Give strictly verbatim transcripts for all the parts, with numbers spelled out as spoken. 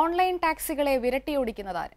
Online ടാക്സികളെ വിരട്ടിയോടിക്കുന്നതാര്?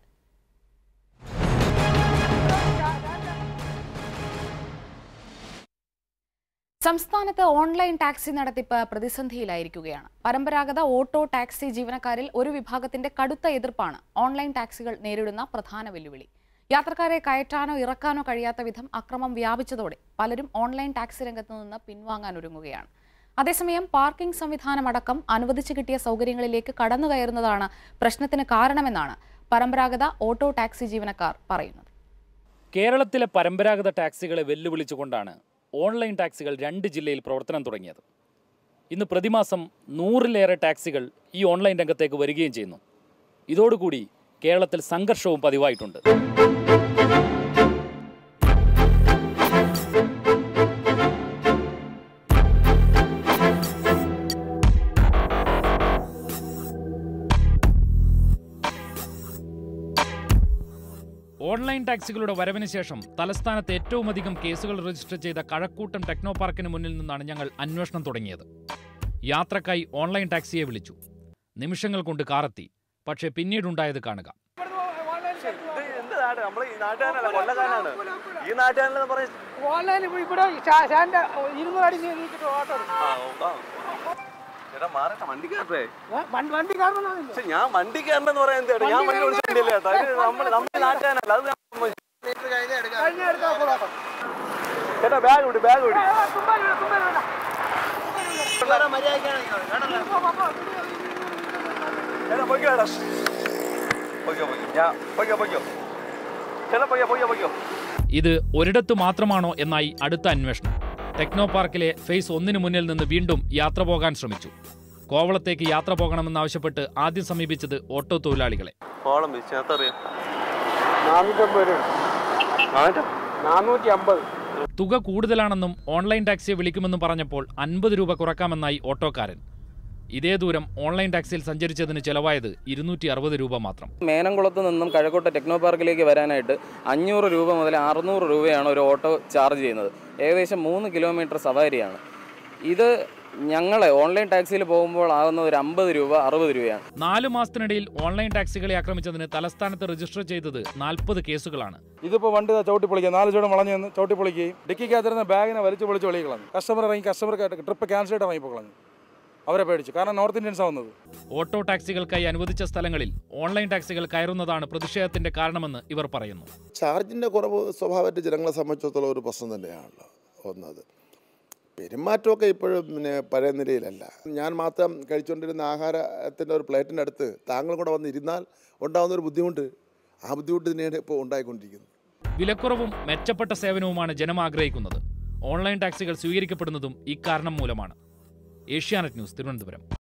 സംസ്ഥാനത്ത് online taxi നടത്തിപ്പ് പ്രതിസന്ധിയിലായിരിക്കുകയാണ്. പരമ്പരാഗത ഓട്ടോ ടാക്സി ജീവനക്കാരിൽ ഒരു വിഭാഗത്തിന്റെ കടുത്ത എതിർപ്പാണ് ഓൺലൈൻ ടാക്സികൾ നേരിടുന്ന പ്രധാന വെല്ലുവിളി. യാത്രക്കാരെ കയറ്റാനോ ഇറക്കാനോ കഴിയാത്ത വിധം അക്രമം വ്യാപിച്ചതോടെ പലരും ഓൺലൈൻ ടാക്സി രംഗത്തു നിന്ന് പിൻവാങ്ങാൻ ഒരുങ്ങുകയാണ്. അതേസമയം പാർക്കിംഗ് സംവിധാനമടക്കം അനുവദിച്ചു കിട്ടിയ സൗകര്യങ്ങളിലേക്ക് കടന്നുകയറുന്നതാണ് പ്രശ്നത്തിന് കാരണമെന്നാണ് പരമ്പരാഗത ഓട്ടോ ടാക്സി ജീവനക്കാർ പറയുന്നത്. കേരളത്തിലെ പരമ്പരാഗത ടാക്സികളെ വെല്ലുവിളിച്ചുകൊണ്ടാണ് ഓൺലൈൻ ടാക്സികൾ രണ്ട് ജില്ലയിൽ പ്രവർത്തനം തുടങ്ങിയത്. ഇന്ന് പ്രതിമാസം നൂറിലേറെ ടാക്സികൾ ഈ ഓൺലൈൻ രംഗത്തേക്ക് വരികയും ചെയ്യുന്നു. ഇതോടുകൂടി കേരളത്തിൽ സംഘർഷവും പതിവായിട്ടുണ്ട്. ഓൺലൈൻ ടാക്സികളുടെ വരവിന് ശേഷം തലസ്ഥാനത്ത് ഏറ്റവും അധികം കേസുകൾ രജിസ്റ്റർ ചെയ്ത കഴക്കൂട്ടം ടെക്നോ പാർക്കിന് മുന്നിൽ നിന്നാണ് ഞങ്ങൾ അന്വേഷണം തുടങ്ങിയത്. യാത്രക്കായി ഓൺലൈൻ ടാക്സിയെ വിളിച്ചു. നിമിഷങ്ങൾ കൊണ്ട് കാറെത്തി. പക്ഷേ പിന്നീടുണ്ടായത് കാണുക. ഞാൻ വണ്ടിക്കാരനെന്ന് പറയാൻ ഞാൻ വണ്ടി വിളിച്ചിട്ടില്ല ചേട്ടാ. നമ്മൾ നാട്ടുകാരനല്ല. അത് ചേട്ടാ ബാഗ് വിടി ബാഗ് വിടി ഇത് ഒരിടത്തു മാത്രമാണോ എന്നായി അടുത്ത അന്വേഷണം. ടെക്നോ പാർക്കിലെ ഫേസ് ഒന്നിനു മുന്നിൽ നിന്ന് വീണ്ടും യാത്ര പോകാൻ ശ്രമിച്ചു. കോവളത്തേക്ക് യാത്ര പോകണമെന്നാവശ്യപ്പെട്ട് ആദ്യം സമീപിച്ചത് ഓട്ടോ തൊഴിലാളികളെ. തുക കൂടുതലാണെന്നും ഓൺലൈൻ ടാക്സിയെ വിളിക്കുമെന്നും പറഞ്ഞപ്പോൾ അൻപത് രൂപ കുറക്കാമെന്നായി ഓട്ടോക്കാരൻ. ഇതേ ദൂരം ഓൺലൈൻ ടാക്സിയിൽ സഞ്ചരിച്ചതിന് ചെലവായത് ഇരുന്നൂറ്റി അറുപത് രൂപ മാത്രം. മേനംകുളത്ത് നിന്നും കഴക്കൂട്ട ടെക്നോ പാർക്കിലേക്ക് വരാനായിട്ട് അഞ്ഞൂറ് രൂപ മുതൽ അറുന്നൂറ് രൂപയാണ് ഒരു ഓട്ടോ ചാർജ് ചെയ്യുന്നത്. ഏകദേശം മൂന്ന് കിലോമീറ്റർ സവാരിയാണ്. ഇത് ഞങ്ങളെ ഓൺലൈൻ ടാക്സിയിൽ പോകുമ്പോൾ ആകുന്ന ഒരു അമ്പത് രൂപ അറുപത് രൂപയാണ്. നാലു മാസത്തിനിടയിൽ ഓൺലൈൻ ടാക്സികളെ ആക്രമിച്ചതിന് തലസ്ഥാനത്ത് രജിസ്റ്റർ ചെയ്തത് നാൽപ്പത് കേസുകളാണ്. ഇതിപ്പോൾ വണ്ടി ചവിട്ടി പൊളിക്കുക, നാല് ചൂട് വളഞ്ഞു നിന്ന് ചവിട്ടി പൊളിക്കുകയും ഡിക്കിക്കകത്തിരുന്ന ബാഗിനെ വലിച്ചു പൊളിച്ച് വെളിയിൽ കളഞ്ഞു. കസ്റ്റമർ ഇറങ്ങി കസ്റ്റമർക്ക് ട്രിപ്പ് ക്യാൻസൽ ആയിട്ട് ഇറങ്ങി കളഞ്ഞു. അവരെ പേടിച്ചു. കാരണം നോർത്ത് ഇന്ത്യൻസ് ആവുന്നത്. ഓട്ടോ ടാക്സികൾക്കായി അനുവദിച്ച സ്ഥലങ്ങളിൽ ഓൺലൈൻ ടാക്സികൾ കയറുന്നതാണ് പ്രതിഷേധത്തിന്റെ കാരണമെന്ന് ഇവർ പറയുന്നു. ചാർജിന്റെ കുറവ് സ്വാഭാവികമായിട്ട് ജനങ്ങളെ സംബന്ധിച്ചിടത്തോളം ഒരു പ്രശ്നം തന്നെയാണല്ലോ. ഒന്നത് പെരുമാറ്റമൊക്കെ ഇപ്പോഴും പിന്നെ പഴയ നിലയിലല്ല. ഞാൻ മാത്രം കഴിച്ചുകൊണ്ടിരുന്ന ആഹാരത്തിൻ്റെ ഒരു പ്ലേറ്റിൻ്റെ അടുത്ത് താങ്കളും കൂടെ വന്നിരുന്നാൽ ഉണ്ടാകുന്ന ഒരു ബുദ്ധിമുട്ട്, ആ ബുദ്ധിമുട്ട് തന്നെയാണ് ഇപ്പോൾ ഉണ്ടായിക്കൊണ്ടിരിക്കുന്നത്. വിലക്കുറവും മെച്ചപ്പെട്ട സേവനവുമാണ് ജനം ആഗ്രഹിക്കുന്നത്. ഓൺലൈൻ ടാക്സികൾ സ്വീകരിക്കപ്പെടുന്നതും ഇക്കാരണം മൂലമാണ്. Asianet news, Thiruvananthapuram.